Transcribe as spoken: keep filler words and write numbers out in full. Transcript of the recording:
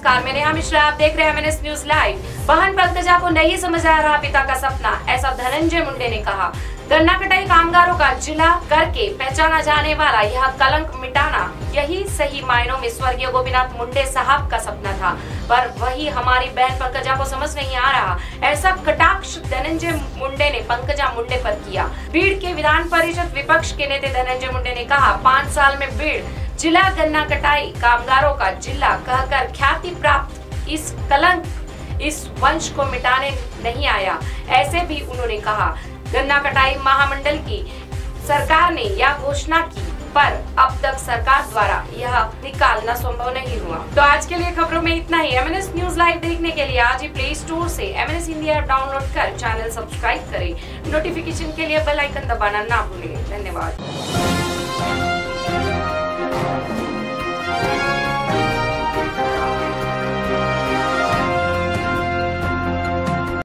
नमस्कार, मैं नेहा मिश्रा, आप देख रहे हैं एमएनएस न्यूज लाइव। बहन पंकजा को नहीं समझ आ रहा पिता का सपना, ऐसा धनंजय मुंडे ने कहा। गन्ना कटाई कामगारों का जिला करके पहचाना जाने वाला यह कलंक मिटाना, यही सही मायनों में स्वर्गीय गोपीनाथ मुंडे साहब का सपना था, पर वही हमारी बहन पंकजा को समझ नहीं आ रहा। ऐसा कटाक्ष धनंजय मुंडे ने पंकजा मुंडे पर किया। बीड़ के विधान परिषद विपक्ष के नेता धनंजय मुंडे ने कहा, पाँच साल में बीड़ जिला गन्ना कटाई कामगारों का जिला कहकर ख्याति प्राप्त इस कलंक इस वंश को मिटाने नहीं आया। ऐसे भी उन्होंने कहा, गन्ना कटाई महामंडल की सरकार ने यह घोषणा की, पर अब तक सरकार द्वारा यह निकालना संभव नहीं हुआ। तो आज के लिए खबरों में इतना ही। एमएनएस न्यूज लाइव देखने के लिए आज ही प्ले स्टोर से एमएनएस हिंदी ऐप डाउनलोड कर चैनल सब्सक्राइब करें। नोटिफिकेशन के लिए बेल आइकन दबाना ना भूलें। धन्यवाद।